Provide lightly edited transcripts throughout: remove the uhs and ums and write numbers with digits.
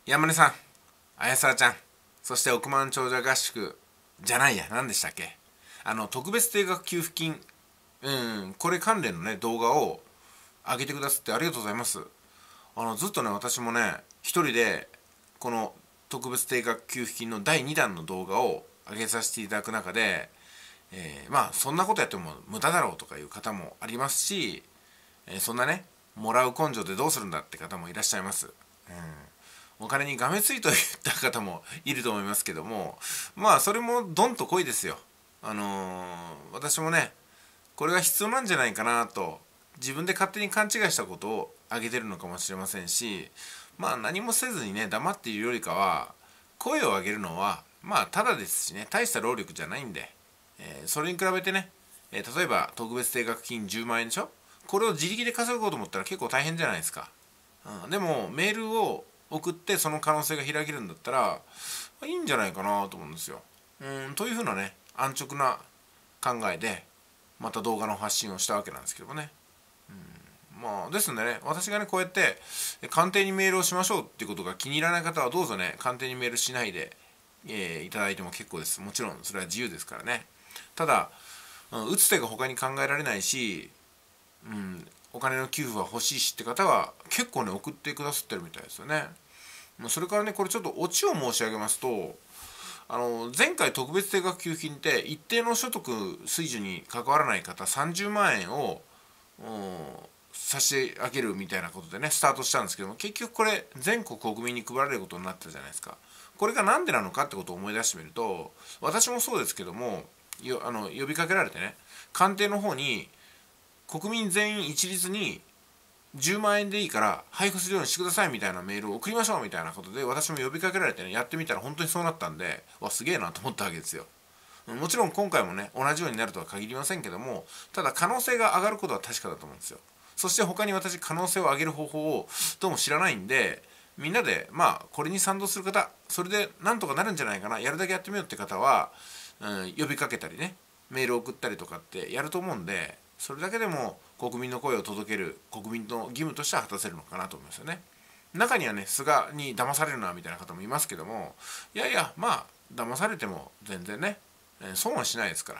山根さん、綾沢ちゃん、そして億万長者合宿じゃないや、何でしたっけ、特別定額給付金、これ関連のね、動画を上げてくださってありがとうございます。ずっとね、私もね、一人で、この特別定額給付金の第2弾の動画を上げさせていただく中で、まあ、そんなことやっても無駄だろうとかいう方もありますし、そんなね、もらう根性でどうするんだって方もいらっしゃいます。お金にがめついといった方もいると思いますけども、まあそれもどんとこいですよ。私もね、これが必要なんじゃないかなと自分で勝手に勘違いしたことを挙げてるのかもしれませんし、まあ何もせずにね黙っているよりかは、声を上げるのはまあただですしね、大した労力じゃないんで、それに比べてね、例えば特別定額金10万円でしょ、これを自力で稼ごうと思ったら結構大変じゃないですか。でもメールを送ってその可能性が開けるんだったらいいんじゃないかなと思うんですよ。というふうなね、安直な考えでまた動画の発信をしたわけなんですけどもね。まあですのでね、私がねこうやって官邸にメールをしましょうっていうことが気に入らない方はどうぞね、官邸にメールしないで、いただいても結構です。もちろんそれは自由ですからね。ただ、打つ手が他に考えられないし、お金の給付は欲しいしって方は結構ね送ってくださってるみたいですよね。それからね、これちょっとオチを申し上げますと、前回特別定額給付金って一定の所得水準に関わらない方30万円を差し上げるみたいなことでねスタートしたんですけども、結局これ全国国民に配られることになったじゃないですか。これが何でなのかってことを思い出してみると、私もそうですけども、呼びかけられてね、官邸の方に国民全員一律に10万円でいいから配布するようにしてくださいみたいなメールを送りましょうみたいなことで私も呼びかけられてね、やってみたら本当にそうなったんで、すげえなと思ったわけですよ。もちろん今回もね同じようになるとは限りませんけども、ただ可能性が上がることは確かだと思うんですよ。そして他に私可能性を上げる方法をどうも知らないんで、みんなでまあこれに賛同する方、それでなんとかなるんじゃないかな、やるだけやってみようって方は、呼びかけたりね、メールを送ったりとかってやると思うんで、それだけでも国民の声を届ける国民の義務としては果たせるのかなと思いますよね。中にはね、菅に騙されるなみたいな方もいますけども、いやいや、まあ騙されても全然ね、損はしないですから、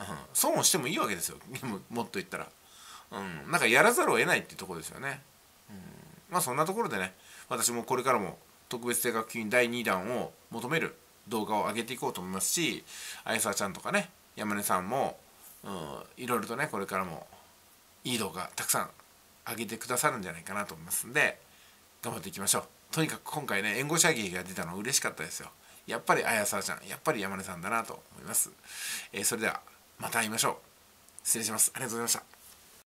損をしてもいいわけですよもっと言ったら、なんかやらざるを得ないっていうところですよね。まあそんなところでね、私もこれからも特別定額金第2弾を求める動画を上げていこうと思いますし、綾沢ちゃんとかね、山根さんも、いろいろとねこれからもいい動画たくさん上げてくださるんじゃないかなと思いますんで、頑張っていきましょう。とにかく今回ね援護射撃が出たの嬉しかったですよ。やっぱり綾沢ちゃん、やっぱり山根さんだなと思います。それではまた会いましょう。失礼します。ありがとうございました。